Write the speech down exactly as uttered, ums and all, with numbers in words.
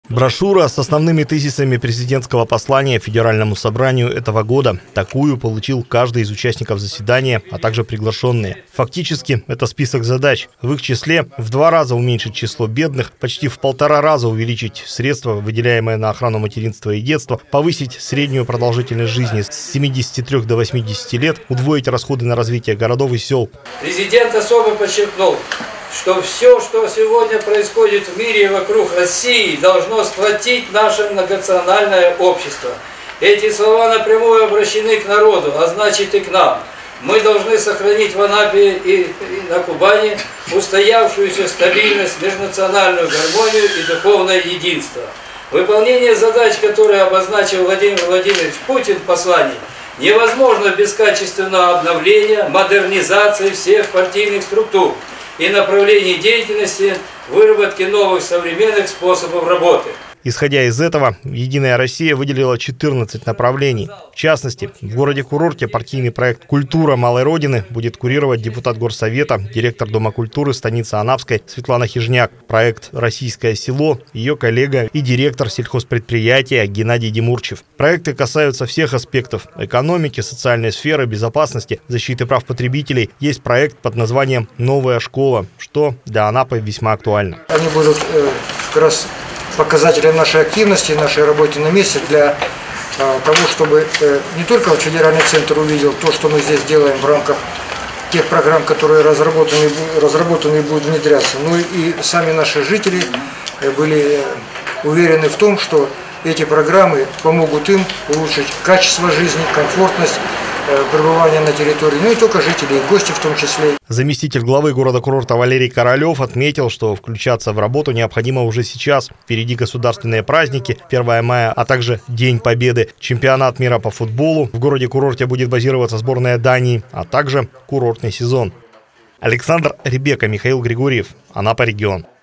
Брошюра с основными тезисами президентского послания Федеральному собранию этого года. Такую получил каждый из участников заседания, а также приглашенные. Фактически, это список задач. В их числе в два раза уменьшить число бедных, почти в полтора раза увеличить средства, выделяемые на охрану материнства и детства, повысить среднюю продолжительность жизни с семидесяти трёх до восьмидесяти лет, удвоить расходы на развитие городов и сел. Президент особо подчеркнул, что все, что сегодня происходит в мире и вокруг России, должно сплотить наше многонациональное общество. Эти слова напрямую обращены к народу, а значит и к нам. Мы должны сохранить в Анапе и, и на Кубани устоявшуюся стабильность, межнациональную гармонию и духовное единство. Выполнение задач, которые обозначил Владимир Владимирович Путин в послании, невозможно без качественного обновления, модернизации всех партийных структур и направлений деятельности, выработки новых современных способов работы. Исходя из этого, «Единая Россия» выделила четырнадцать направлений. В частности, в городе-курорте партийный проект «Культура малой Родины» будет курировать депутат Горсовета, директор Дома культуры станицы Анапской Светлана Хижняк. Проект «Российское село» – ее коллега и директор сельхозпредприятия Геннадий Демурчев. Проекты касаются всех аспектов – экономики, социальной сферы, безопасности, защиты прав потребителей. Есть проект под названием «Новая школа», что для Анапы весьма актуально. Они будут э, как раз показателем нашей активности, нашей работы на месте для э, того, чтобы э, не только вот федеральный центр увидел то, что мы здесь делаем в рамках тех программ, которые разработаны, разработаны и будут внедряться, но и сами наши жители э, были уверены в том, что эти программы помогут им улучшить качество жизни, комфортность пребывания на территории, ну и только жители, и гости в том числе. Заместитель главы города-курорта Валерий Королев отметил, что включаться в работу необходимо уже сейчас. Впереди государственные праздники, первое мая, а также День Победы, чемпионат мира по футболу. В городе-курорте будет базироваться сборная Дании, а также курортный сезон. Александр Ребека, Михаил Григорьев, Анапа регион.